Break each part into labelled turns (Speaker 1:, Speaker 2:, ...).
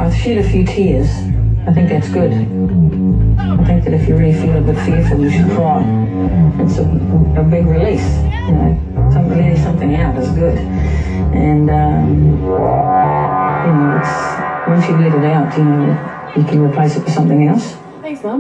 Speaker 1: I've shed a few tears. I think that's good. I think that if you really feel a bit fearful, you should cry. It's a big release, you know. Letting something out is good. And, you know, it's, once you let it out, you know, you can replace it with something else.
Speaker 2: Thanks, Mum.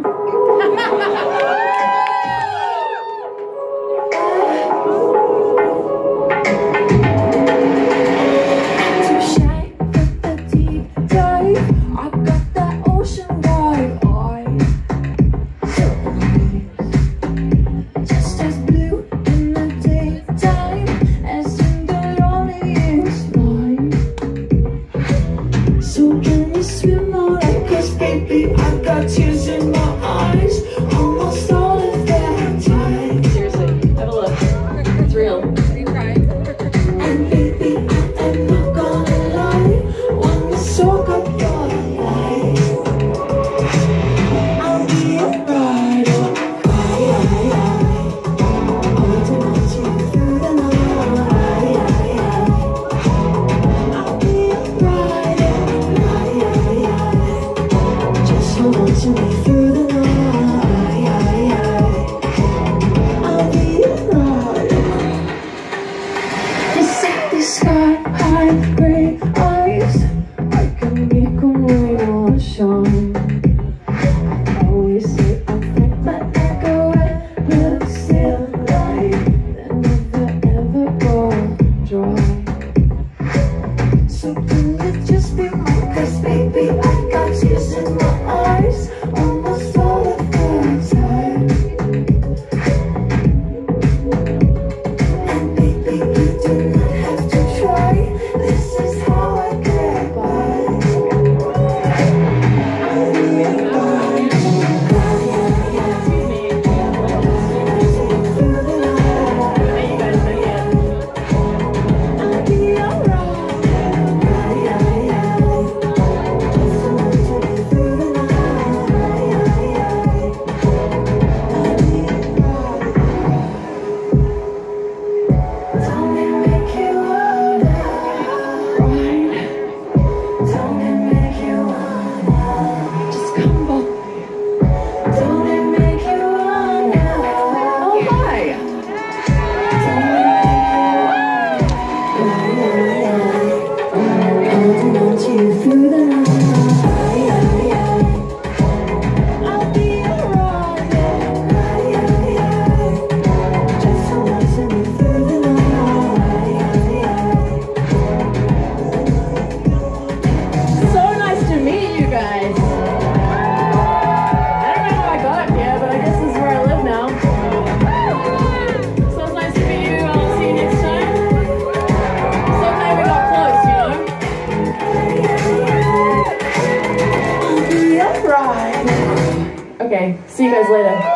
Speaker 2: Okay, see you guys later.